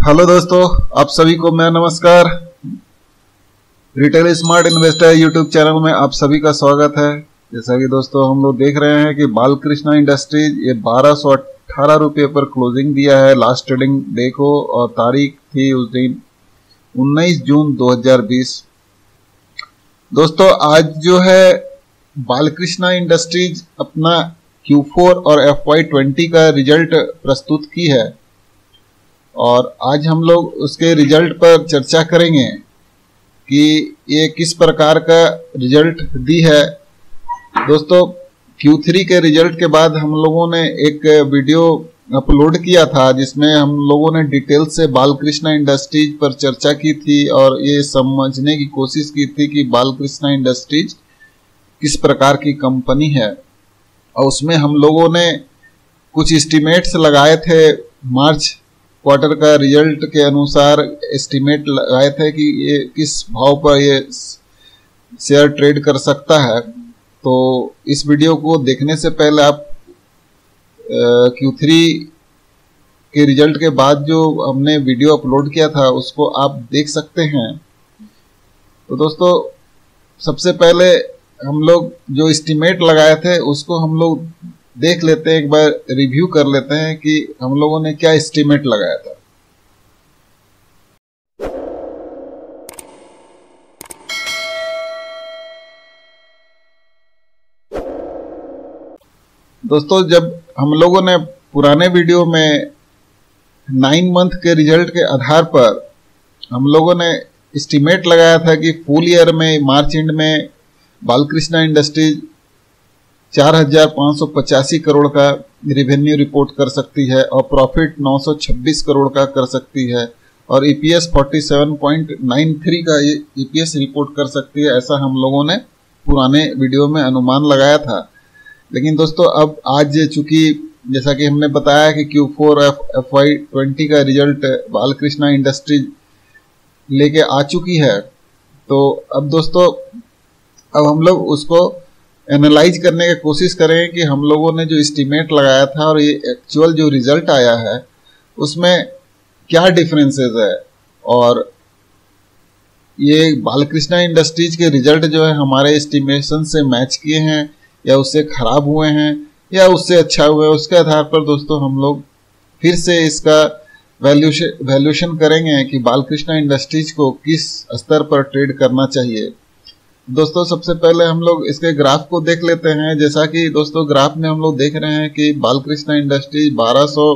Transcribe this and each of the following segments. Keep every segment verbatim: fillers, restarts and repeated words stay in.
Hello दोस्तों, आप सभी को मेरा नमस्कार। Retail smart investor YouTube channel में आप सभी का स्वागत है। जैसा कि दोस्तों हम लोग देख रहे हैं कि बालकृष्णा इंडस्ट्रीज ये बारह सौ अठारह रुपये पर क्लोजिंग दिया है लास्ट ट्रेडिंग डे को, और तारीख थी उस दिन उन्नीस जून दो हज़ार बीस। दोस्तों आज जो है बालकृष्णा इंडस्ट्रीज अपना क्यू फोर और एफ वाई ट्वेंटी का रिजल्ट प्रस्तुत की है, और आज हम लोग उसके रिजल्ट पर चर्चा करेंगे कि ये किस प्रकार का रिजल्ट दी है। दोस्तों क्यू थ्री के रिजल्ट के बाद हम लोगों ने एक वीडियो अपलोड किया था जिसमें हम लोगों ने डिटेल से बालकृष्णा इंडस्ट्रीज पर चर्चा की थी और ये समझने की कोशिश की थी कि बालकृष्णा इंडस्ट्रीज किस प्रकार की कंपनी है। और उसमें हम लोगों ने कुछ एस्टिमेट्स लगाए थे, मार्च क्वार्टर का रिजल्ट के अनुसार एस्टिमेट लगाए थे कि ये किस भाव पर ये शेयर ट्रेड कर सकता है। तो इस वीडियो को देखने से पहले आप क्यू थ्री के रिजल्ट के बाद जो हमने वीडियो अपलोड किया था उसको आप देख सकते हैं। तो दोस्तों सबसे पहले हम लोग जो एस्टिमेट लगाए थे उसको हम लोग देख लेते हैं, एक बार रिव्यू कर लेते हैं कि हम लोगों ने क्या एस्टिमेट लगाया था। दोस्तों जब हम लोगों ने पुराने वीडियो में नाइन मंथ के रिजल्ट के आधार पर हम लोगों ने एस्टिमेट लगाया था कि फुल ईयर में मार्च एंड में बालकृष्णा इंडस्ट्रीज चार हजार पाँच सौ पचासी करोड़ का रेवेन्यू रिपोर्ट कर सकती है और प्रॉफिट नौ सौ छब्बीस करोड़ का कर सकती है, और ईपीएस सैंतालीस पॉइंट नौ तीन का ये ईपीएस रिपोर्ट कर सकती है। ऐसा हम लोगों ने पुराने वीडियो में अनुमान लगाया था। लेकिन दोस्तों अब आज चूंकि जैसा कि हमने बताया कि Q four F Y twenty का रिजल्ट बालकृष्णा इंडस्ट्रीज लेके आ चुकी है, तो अब दोस्तों अब हम लोग उसको एनालाइज करने की कोशिश करें कि हम लोगों ने जो एस्टिमेट लगाया था और ये एक्चुअल जो रिजल्ट आया है उसमें क्या डिफरेंसेस है, और ये बालकृष्णा इंडस्ट्रीज के रिजल्ट जो है हमारे एस्टिमेशन से मैच किए हैं या उससे खराब हुए हैं या उससे अच्छा हुआ है। उसके आधार पर दोस्तों हम लोग फिर से इसका वैल्यूशन वैल्यूशन करेंगे कि बालकृष्णा इंडस्ट्रीज को किस स्तर पर ट्रेड करना चाहिए। दोस्तों सबसे पहले हम लोग इसके ग्राफ को देख लेते हैं। जैसा कि दोस्तों ग्राफ में हम लोग देख रहे हैं कि बालकृष्णा इंडस्ट्रीज बारह सौ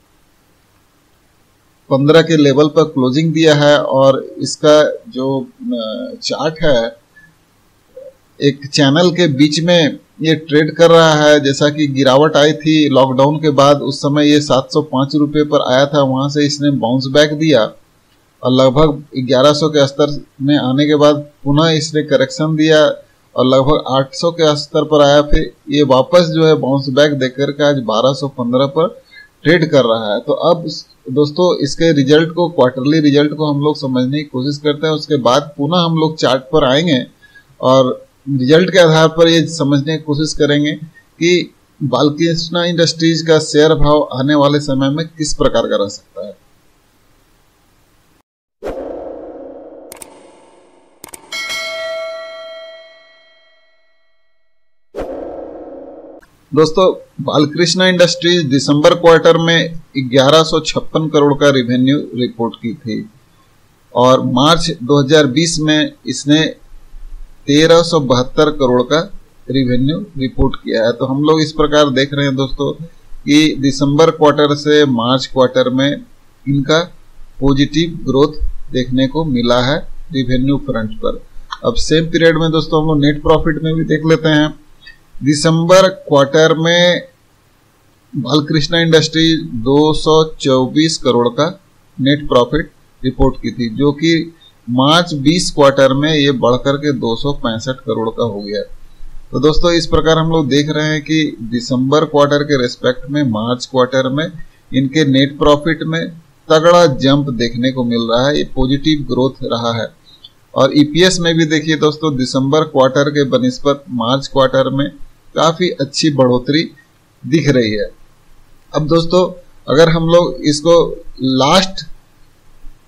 पंद्रह के लेवल पर क्लोजिंग दिया है, और इसका जो चार्ट है एक चैनल के बीच में ये ट्रेड कर रहा है। जैसा कि गिरावट आई थी लॉकडाउन के बाद, उस समय ये सात सौ पाँच रुपये पर आया था, वहां से इसने बाउंस बैक दिया और लगभग ग्यारह सौ के स्तर में आने के बाद पुनः इसने करेक्शन दिया और लगभग आठ सौ के स्तर पर आया। फिर ये वापस जो है बाउंस बैक देकर के आज बारह सौ पंद्रह पर ट्रेड कर रहा है। तो अब दोस्तों इसके रिजल्ट को, क्वार्टरली रिजल्ट को हम लोग समझने की कोशिश करते हैं। उसके बाद पुनः हम लोग चार्ट पर आएंगे और रिजल्ट के आधार पर ये समझने की कोशिश करेंगे कि बालकृष्णा इंडस्ट्रीज का शेयर भाव आने वाले समय में किस प्रकार का रह सकता है। दोस्तों बालकृष्णा इंडस्ट्रीज दिसंबर क्वार्टर में ग्यारह सौ छप्पन करोड़ का रेवेन्यू रिपोर्ट की थी, और मार्च दो हज़ार बीस में इसने तेरह सौ बहत्तर करोड़ का रेवेन्यू रिपोर्ट किया है। तो हम लोग इस प्रकार देख रहे हैं दोस्तों कि दिसंबर क्वार्टर से मार्च क्वार्टर में इनका पॉजिटिव ग्रोथ देखने को मिला है रेवेन्यू फ्रंट पर। अब सेम पीरियड में दोस्तों हम लोग नेट प्रॉफिट में भी देख लेते हैं। दिसंबर क्वार्टर में बालकृष्णा इंडस्ट्री दो सौ चौबीस करोड़ का नेट प्रॉफिट रिपोर्ट की थी, जो कि मार्च बीस क्वार्टर में ये बढ़कर के दो सौ पैंसठ करोड़ का हो गया। तो दोस्तों इस प्रकार हम लोग देख रहे हैं कि दिसंबर क्वार्टर के रेस्पेक्ट में मार्च क्वार्टर में इनके नेट प्रॉफिट में तगड़ा जंप देखने को मिल रहा है, ये पॉजिटिव ग्रोथ रहा है। और ईपीएस में भी देखिए दोस्तों दिसंबर क्वार्टर के बनिस्बत मार्च क्वार्टर में काफी अच्छी बढ़ोतरी दिख रही है। अब दोस्तों अगर हम लोग इसको last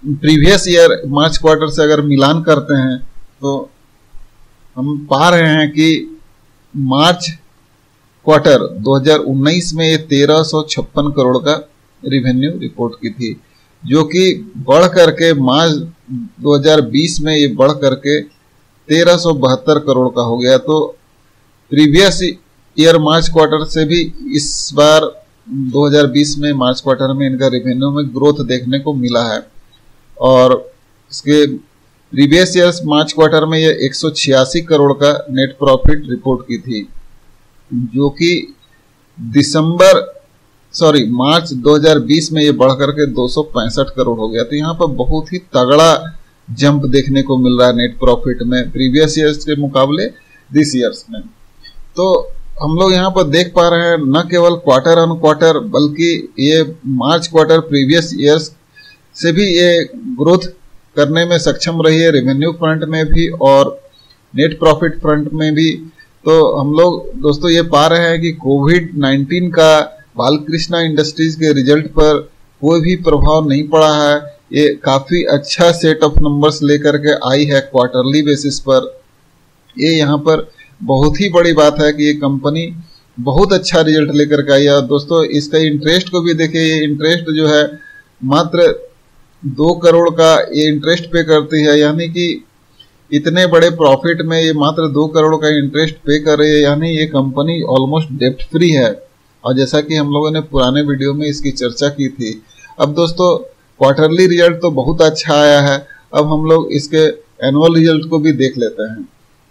previous year March quarter से अगर मिलान करते हैं तो हम पा रहे हैं कि मार्च क्वार्टर दो हज़ार उन्नीस में ये तेरह सौ छप्पन करोड़ का रिवेन्यू रिपोर्ट की थी, जो कि बढ़ करके मार्च दो हज़ार बीस में ये बढ़ करके तेरह सौ बहत्तर करोड़ का हो गया। तो प्रीवियस ईयर मार्च क्वार्टर से भी इस बार दो हज़ार बीस में मार्च क्वार्टर में इनका रेवेन्यू में ग्रोथ देखने को मिला है। और इसके प्रीवियस ईयर मार्च क्वार्टर में ये एक सौ छियासी करोड़ का नेट प्रॉफिट रिपोर्ट की थी, जो कि दिसंबर सॉरी मार्च दो हज़ार बीस में ये बढ़ करके दो सौ पैंसठ करोड़ हो गया। तो यहाँ पर बहुत ही तगड़ा जंप देखने को मिल रहा है नेट प्रॉफिट में प्रीवियस ईयर्स के मुकाबले दिस ईयर्स में। तो हम लोग यहाँ पर देख पा रहे हैं न केवल क्वार्टर ऑन क्वार्टर बल्कि ये मार्च क्वार्टर प्रीवियस ईयर्स से भी ये ग्रोथ करने में सक्षम रही है, रेवेन्यू फ्रंट में भी और नेट प्रॉफिट फ्रंट में भी। तो हम लोग दोस्तों ये पा रहे हैं कि कोविड नाइन्टीन का बालकृष्णा इंडस्ट्रीज के रिजल्ट पर कोई भी प्रभाव नहीं पड़ा है। ये काफी अच्छा सेट ऑफ नंबर्स लेकर के आई है क्वार्टरली बेसिस पर। ये यहाँ पर बहुत ही बड़ी बात है कि ये कंपनी बहुत अच्छा रिजल्ट लेकर के आई है। दोस्तों इसका इंटरेस्ट को भी देखिए, ये इंटरेस्ट जो है मात्र दो करोड़ का ये इंटरेस्ट पे करती है, यानी कि इतने बड़े प्रॉफिट में ये मात्र दो करोड़ का इंटरेस्ट पे कर रही है, यानी ये कंपनी ऑलमोस्ट डेप्ट फ्री है। और जैसा कि हम लोगों ने पुराने वीडियो में इसकी चर्चा की थी। अब दोस्तों क्वार्टरली रिजल्ट तो बहुत अच्छा आया है, अब हम लोग इसके एनुअल रिजल्ट को भी देख लेते हैं।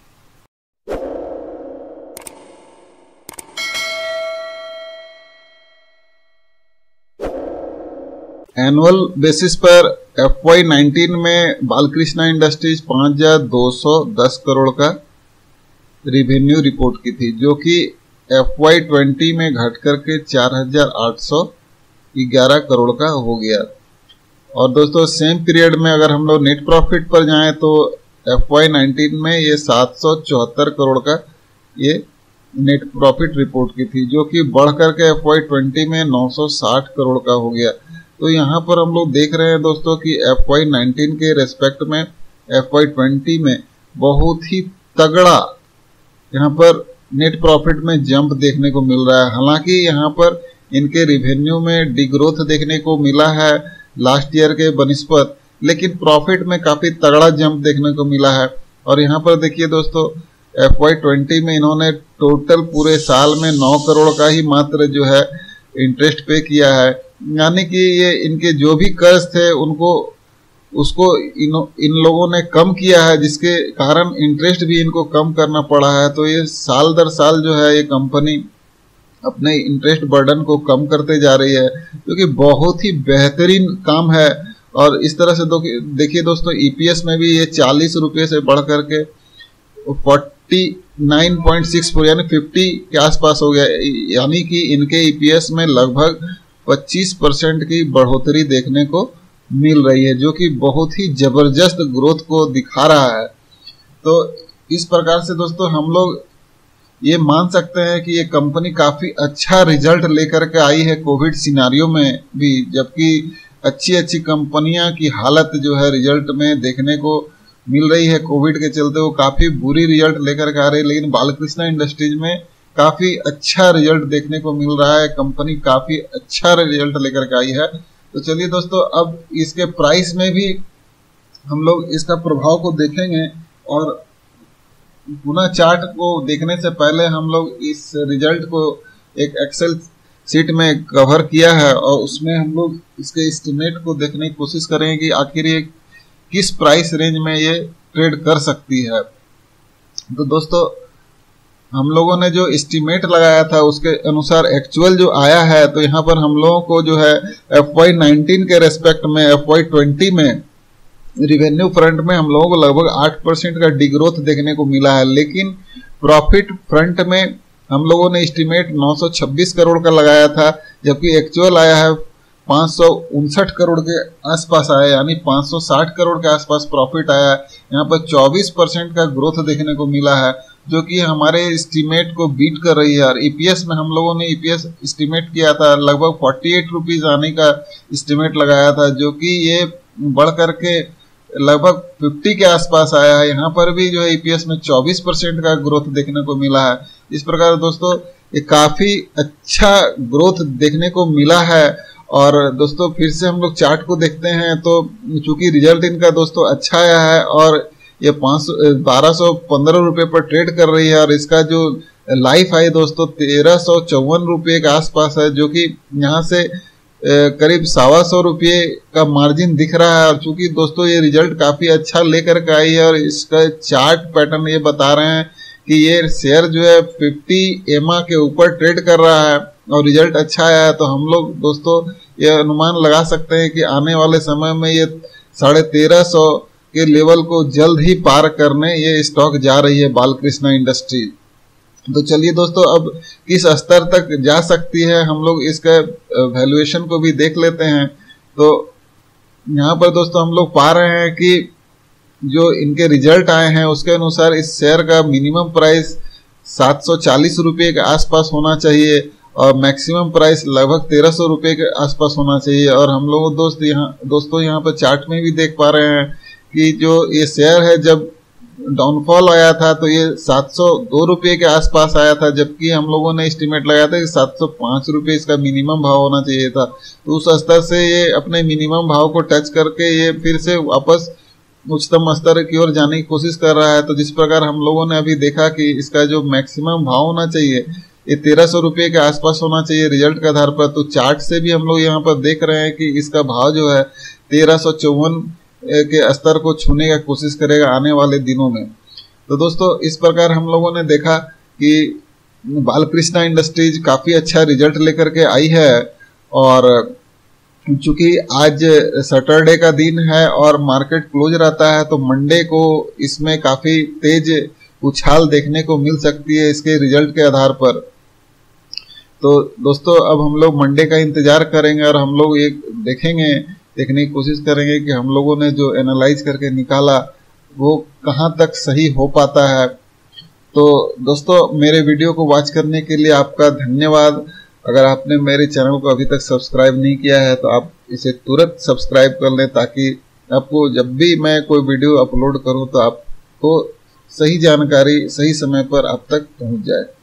एनुअल बेसिस पर एफ वाई नाइनटीन में बालकृष्णा इंडस्ट्रीज पांच हजार दो सौ दस करोड़ का रिवेन्यू रिपोर्ट की थी, जो कि एफ वाई ट्वेंटी में घट करके चार हजार आठ सौ ग्यारह करोड़ का हो गया। और दोस्तों सेम पीरियड में अगर हम लोग नेट प्रॉफिट पर जाएं तो एफ वाई नाइनटीन में ये सात सौ चौहत्तर करोड़ का ये नेट प्रॉफिट रिपोर्ट की थी, जो कि बढ़ करके एफ वाई ट्वेंटी में नौ सौ साठ करोड़ का हो गया। तो यहाँ पर हम लोग देख रहे हैं दोस्तों कि एफ वाई नाइनटीन के रेस्पेक्ट में एफ वाई ट्वेंटी में बहुत ही तगड़ा यहाँ पर नेट प्रॉफिट में जंप देखने को मिल रहा है। हालांकि यहाँ पर इनके रिवेन्यू में डिग्रोथ देखने को मिला है लास्ट ईयर के बनिस्पत, लेकिन प्रॉफिट में काफी तगड़ा जंप देखने को मिला है। और यहाँ पर देखिए दोस्तों एफ वाई ट्वेंटी में इन्होंने टोटल पूरे साल में नौ करोड़ का ही मात्र जो है इंटरेस्ट पे किया है, यानी कि ये इनके जो भी कर्ज थे उनको उसको इन इन लोगों ने कम किया है, जिसके कारण इंटरेस्ट भी इनको कम करना पड़ा है। तो ये साल दर साल जो है ये कंपनी अपने इंटरेस्ट बर्डन को कम करते जा रही है, जो कि बहुत ही बेहतरीन काम है। और इस तरह से देखिए दोस्तों ईपीएस में भी ये चालीस रुपये से बढ़ करके forty nine point six four यानी फिफ्टी के आसपास हो गया, यानी कि इनके ईपीएस में लगभग पच्चीस परसेंट की बढ़ोतरी देखने को मिल रही है, जो कि बहुत ही जबरदस्त ग्रोथ को दिखा रहा है। तो इस प्रकार से दोस्तों हम लोग ये मान सकते हैं कि ये कंपनी काफी अच्छा रिजल्ट लेकर के आई है कोविड सिनारियो में भी, जबकि अच्छी अच्छी कंपनियां की हालत जो है रिजल्ट में देखने को मिल रही है कोविड के चलते, वो काफी बुरी रिजल्ट लेकर के आ रही है। लेकिन बालकृष्णा इंडस्ट्रीज में काफी अच्छा रिजल्ट देखने को मिल रहा है, कंपनी काफी अच्छा रिजल्ट लेकर के आई है। तो चलिए दोस्तों अब इसके प्राइस में भी हम लोग इसका प्रभाव को देखेंगे, और गुना चार्ट को देखने से पहले हम लोग इस रिजल्ट को एक एक्सेल सीट में कवर किया है और उसमें हम लोग इसके एस्टिमेट को देखने की कोशिश करेंगे कि आखिर ये किस प्राइस रेंज में ये ट्रेड कर सकती है। तो दोस्तों हम लोगों ने जो एस्टिमेट लगाया था उसके अनुसार एक्चुअल जो आया है, तो यहाँ पर हम लोगों को जो है एफ वाई नाइनटीन के रेस्पेक्ट में एफ वाई ट्वेंटी में रिवेन्यू फ्रंट में हम लोगों को लगभग आठ परसेंट का डिग्रोथ देखने को मिला है। लेकिन प्रॉफिट फ्रंट में हम लोगों ने एस्टिमेट नौ सौ छब्बीस करोड़ का लगाया था, जबकि एक्चुअल आया है पाँच सौ उनसठ करोड़ के आसपास आया, यानी पाँच सौ साठ करोड़ के आसपास प्रॉफिट आया है। यहाँ पर चौबीस परसेंट का ग्रोथ देखने को मिला है, जो कि हमारे एस्टिमेट को बीट कर रही है। और ईपीएस में हम लोगों ने ईपीएस एस्टिमेट किया था लगभग फोर्टी एट रुपीज आने का एस्टिमेट लगाया था, जो कि ये बढ़ करके लगभग पचास के आसपास आया है। यहाँ पर भी जो है ईपीएस में चौबीस परसेंट का ग्रोथ देखने को मिला है। इस प्रकार दोस्तों ये काफी अच्छा ग्रोथ देखने को मिला है। और दोस्तों फिर से हम लोग चार्ट को देखते हैं तो चूंकि रिजल्ट इनका दोस्तों अच्छा आया है और ये पाँच बारह सौ पंद्रह रुपये पर ट्रेड कर रही है और इसका जो लाइफ हाई दोस्तों तेरह सौ चौवन रुपये के आसपास है, जो कि यहाँ से करीब सवा सौ रुपये का मार्जिन दिख रहा है। और चूंकि दोस्तों ये रिजल्ट काफी अच्छा लेकर के आई है और इसका चार्ट पैटर्न ये बता रहे हैं कि ये शेयर जो है पचास एमए के ऊपर ट्रेड कर रहा है और रिजल्ट अच्छा आया है, तो हम लोग दोस्तों ये अनुमान लगा सकते हैं कि आने वाले समय में ये साढ़े तेरह सौ के लेवल को जल्द ही पार करने ये स्टॉक जा रही है बालकृष्णा इंडस्ट्रीज। तो चलिए दोस्तों अब किस स्तर तक जा सकती है हम लोग इसका वैल्यूएशन को भी देख लेते हैं। तो यहाँ पर दोस्तों हम लोग पा रहे हैं कि जो इनके रिजल्ट आए हैं उसके अनुसार इस शेयर का मिनिमम प्राइस सात सौ चालीस रुपये के आसपास होना चाहिए और मैक्सिमम प्राइस लगभग तेरह सौ रुपये के आसपास होना चाहिए। और हम लोग दोस्त यहाँ दोस्तों यहाँ पर चार्ट में भी देख पा रहे हैं कि जो ये शेयर है जब डाउनफॉल आया था तो ये सात सौ दो रुपये के आसपास आया था, जबकि हम लोगों ने एस्टिमेट लगाया था कि सात सौ पाँच रुपये इसका मिनिमम भाव होना चाहिए था। तो उस स्तर से ये अपने मिनिमम भाव को टच करके ये फिर से वापस उच्चतम स्तर की ओर जाने की कोशिश कर रहा है। तो जिस प्रकार हम लोगों ने अभी देखा कि इसका जो मैक्सिमम भाव होना चाहिए ये तेरह सौ रुपये के आसपास होना चाहिए रिजल्ट के आधार पर। तो चार्ट से भी हम लोग यहाँ पर देख रहे हैं कि इसका भाव जो है तेरह सौ चौवन के स्तर को छूने का कोशिश करेगा आने वाले दिनों में। तो दोस्तों इस प्रकार हम लोगों ने देखा कि बालकृष्णा इंडस्ट्रीज काफी अच्छा रिजल्ट लेकर के आई है। और चूंकि आज सैटरडे का दिन है और मार्केट क्लोज रहता है तो मंडे को इसमें काफी तेज उछाल देखने को मिल सकती है इसके रिजल्ट के आधार पर। तो दोस्तों अब हम लोग मंडे का इंतजार करेंगे और हम लोग ये देखेंगे देखने की कोशिश करेंगे कि हम लोगों ने जो एनालाइज करके निकाला वो कहाँ तक सही हो पाता है। तो दोस्तों मेरे वीडियो को वॉच करने के लिए आपका धन्यवाद। अगर आपने मेरे चैनल को अभी तक सब्सक्राइब नहीं किया है तो आप इसे तुरंत सब्सक्राइब कर लें ताकि आपको जब भी मैं कोई वीडियो अपलोड करूं तो आपको सही जानकारी सही समय पर आप तक पहुंच जाए।